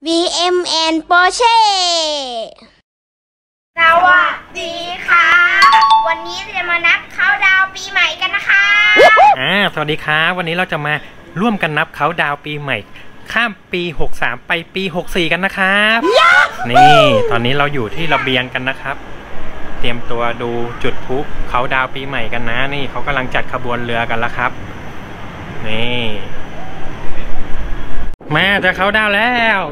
VMN Porsche สวัสดีค่ะวันนี้จะมานับเขาดาวปีใหม่กันนะคะสวัสดีครับวันนี้เราจะมาร่วมกันนับเขาดาวปีใหม่ข้ามปี63ไปปี64กันนะครับนี่ตอนนี้เราอยู่ที่ระเบียงกันนะครับเตรียมตัวดูจุดพลุเขาดาวปีใหม่กันนะนี่เขากำลังจัดขบวนเรือกันแล้วครับนี่มาจะเขาดาวแล้ว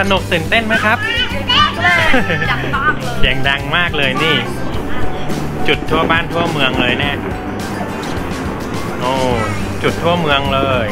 นุกตื่นเต้นไหมครับดังมากเลยเสียงดังมากเลยนี่ จุดทั่วบ้านทั่วเมืองเลยแน่โอ้จุดทั่วเมืองเลย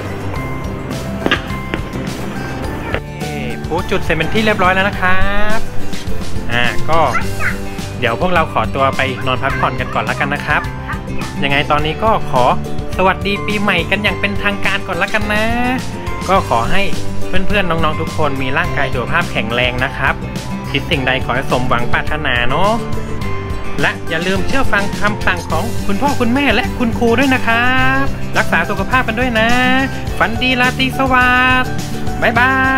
ผู้จุดเสร็จเป็นที่เรียบร้อยแล้วนะครับก็เดี๋ยวพวกเราขอตัวไปนอนพักผ่อนกันก่อนแล้วกันนะครับยังไงตอนนี้ก็ขอสวัสดีปีใหม่กันอย่างเป็นทางการก่อนแล้วกันนะก็ขอให้เพื่อนๆน้องๆทุกคนมีร่างกายสุขภาพแข็งแรงนะครับคิดสิ่งใดขอให้สมหวังปรารถนาเนาะและอย่าลืมเชื่อฟังคำสั่งของคุณพ่อคุณแม่และคุณครูด้วยนะครับรักษาสุขภาพกันด้วยนะฝันดีราตรีสวัสดิ์บ๊ายบาย